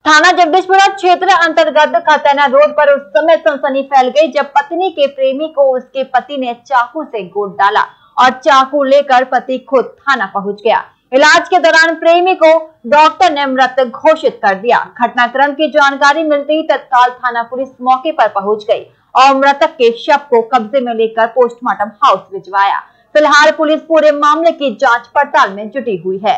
थाना जगदीशपुरा क्षेत्र अंतर्गत खतैना रोड पर उस समय सनसनी फैल गई जब पत्नी के प्रेमी को उसके पति ने चाकू से गोद डाला और चाकू लेकर पति खुद थाना पहुंच गया। इलाज के दौरान प्रेमी को डॉक्टर ने मृत घोषित कर दिया। घटनाक्रम की जानकारी मिलते ही तत्काल थाना पुलिस मौके पर पहुंच गई और मृतक के शव को कब्जे में लेकर पोस्टमार्टम हाउस भिजवाया। फिलहाल पुलिस पूरे मामले की जांच पड़ताल में जुटी हुई है।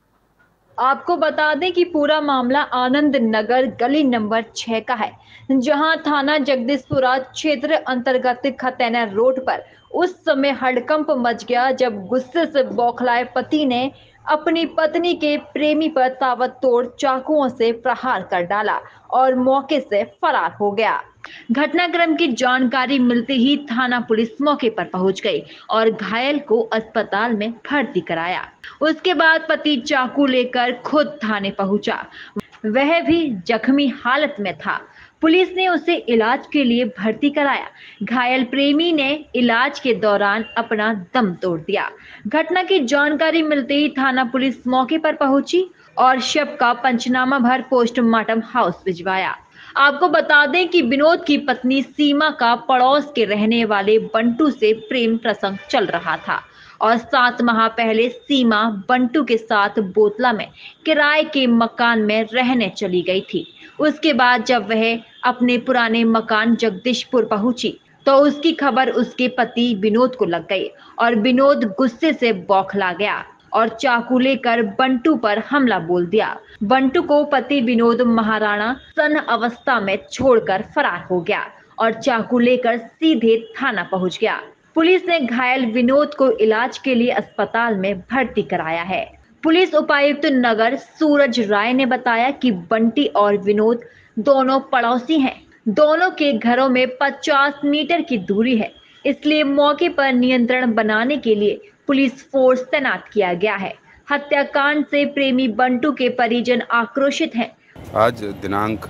आपको बता दें कि पूरा मामला आनंद नगर गली नंबर 6 का है, जहां थाना जगदीशपुरा क्षेत्र अंतर्गत खतैना रोड पर उस समय हड़कंप मच गया जब गुस्से से बौखलाए पति ने अपनी पत्नी के प्रेमी पर ताबड़तोड़ चाकुओं से प्रहार कर डाला और मौके से फरार हो गया। घटनाक्रम की जानकारी मिलते ही थाना पुलिस मौके पर पहुंच गई और घायल को अस्पताल में भर्ती कराया। उसके बाद पति चाकू लेकर खुद थाने पहुंचा, वह भी जख्मी हालत में था। पुलिस ने उसे इलाज के लिए भर्ती कराया। घायल प्रेमी ने इलाज के दौरान अपना दम तोड़ दिया। घटना की जानकारी मिलते ही थाना पुलिस मौके पर पहुंची और शव का पंचनामा भर पोस्टमार्टम हाउस भिजवाया। आपको बता दें कि विनोद की पत्नी सीमा का पड़ोस के रहने वाले बंटू से प्रेम प्रसंग चल रहा था और 7 माह पहले सीमा बंटू के साथ बोतला में किराए के मकान में रहने चली गई थी। उसके बाद जब वह अपने पुराने मकान जगदीशपुर पहुंची तो उसकी खबर उसके पति विनोद को लग गई और विनोद गुस्से से बौखला गया और चाकू लेकर बंटू पर हमला बोल दिया। बंटू को पति विनोद महाराणा सन अवस्था में छोड़कर फरार हो गया और चाकू लेकर सीधे थाना पहुंच गया। पुलिस ने घायल विनोद को इलाज के लिए अस्पताल में भर्ती कराया है। पुलिस उपायुक्त नगर सूरज राय ने बताया कि बंटी और विनोद दोनों पड़ोसी हैं। दोनों के घरों में 50 मीटर की दूरी है, इसलिए मौके पर नियंत्रण बनाने के लिए पुलिस फोर्स तैनात किया गया है। हत्याकांड से प्रेमी बंटू के परिजन आक्रोशित हैं। आज दिनांक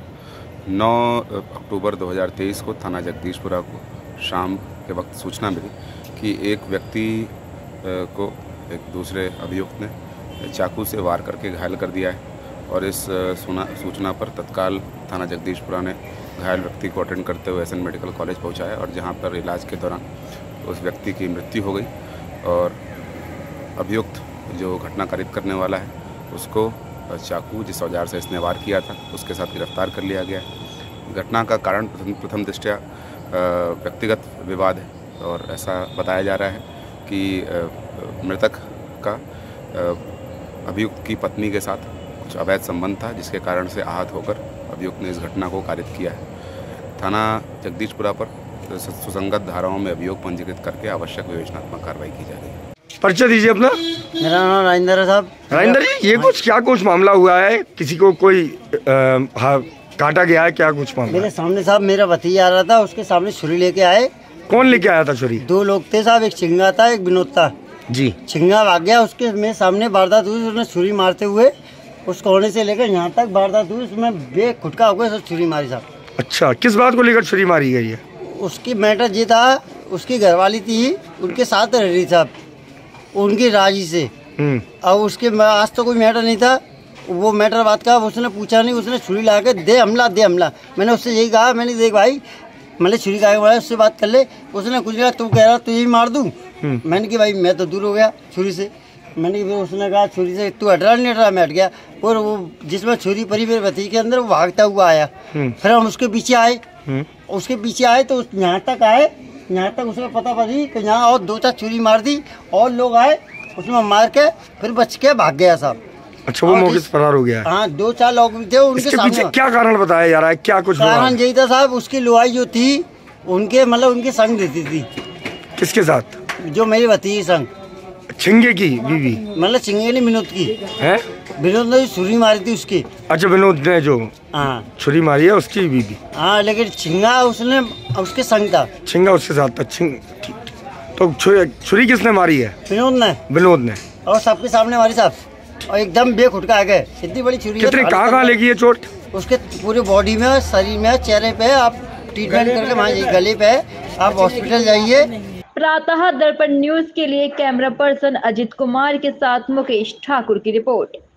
9 अक्टूबर 2023 को थाना जगदीशपुरा को शाम के वक्त सूचना मिली कि एक व्यक्ति को एक दूसरे अभियुक्त ने चाकू से वार करके घायल कर दिया है और इस सूचना पर तत्काल थाना जगदीशपुरा ने घायल व्यक्ति को अटेंड करते हुए एसएन मेडिकल कॉलेज पहुंचाया और जहां पर इलाज के दौरान उस व्यक्ति की मृत्यु हो गई और अभियुक्त जो घटना कारित करने वाला है उसको चाकू जिस औजार से इसने वार किया था उसके साथ गिरफ्तार कर लिया गया है। घटना का कारण प्रथम दृष्टया व्यक्तिगत विवाद है और ऐसा बताया जा रहा है कि मृतक का अभियुक्त की पत्नी के साथ कुछ अवैध संबंध था जिसके कारण से आहत होकर अभियुक्त ने इस घटना को कारित किया है। थाना जगदीशपुरा पर सुसंगत धाराओं में अभियोग पंजीकृत करके आवश्यक विवेचनात्मक कार्रवाई की जा रही है। परिचय दीजिए अपना। मेरा नाम राजेंद्र है साहब। राजेंद्र जी, ये कुछ मामला हुआ है, किसी को कोई काटा गया है, क्या कुछ मामला? मेरे सामने साहब मेरा भतीजा आ रहा था, उसके सामने छुरी लेके आए। कौन लेके आया था छुरी? 2 लोग थे साहब, एक छिंगा था एक विनोद था जी। छिंगा भाग गया, उसके मेरे सामने वारदात हुई। उसने छुरी मारते हुए उस कोने से लेकर यहाँ तक वारदात हुई, उसमें बे खुटका हो गया, छुरी मारी साहब। अच्छा, किस बात को लेकर छुरी मारी गई है? उसकी मैटर ये था, उसकी घरवाली थी, उनके साथ रह रही साहब, उनकी राजी से। और उसके आज तो कोई मैटर नहीं था, वो मैटर बात का उसने पूछा नहीं, उसने छुरी ला के दे हमला। मैंने उससे यही कहा, मैंने देख भाई मैंने छुरी का उससे बात कर ले। उसने कुछ कहा, तू कह रहा तो यही मार दूं। मैंने कि भाई मैं तो दूर हो गया छुरी से। मैंने फिर उसने कहा छुरी से तू हट रहा नहीं हट रहा, मैं हट गया। और वो जिसमें छुरी पड़ी मेरे भतीजे के अंदर, वो भागता हुआ आया। फिर हम उसके पीछे आए तो यहाँ तक आए, यहाँ तक उसमें पता पड़ी कि यहाँ और 2-4 छुरी मार दी और लोग आए, उसमें मार के फिर बच के भाग गया साहब। अच्छा, वो मौके से फरार हो गया? हाँ, 2-4 लोग भी थे उनके सामने। क्या कारण बताया जा रहा है, क्या कुछ कारण यही था साहब, उसकी लुआई जो थी उनके उनके संग देती थी। किसके साथ? जो मेरी भतीजी संग। छिंगे की बीवी? छिंगे नहीं, विनोद की है। विनोद ने छुरी मारी थी उसकी। अच्छा, विनोद ने जो छुरी मारी है उसकी बीवी? हाँ, लेकिन छिंगा उसने उसके संग था। छिंगा उसके साथ था। तो छुरी किसने मारी है? विनोद ने। और सबके सामने मारी साहब, और एकदम बेखुटका आ गए। इतनी बड़ी छुरी। कितने कहाँ लगी है चोट? उसके पूरे बॉडी में, शरीर में, चेहरे पे। आप ट्रीटमेंट करके वहाँ गले पे आप हॉस्पिटल जाइए। प्रातः दर्पण न्यूज के लिए कैमरा पर्सन अजित कुमार के साथ मुकेश ठाकुर की रिपोर्ट।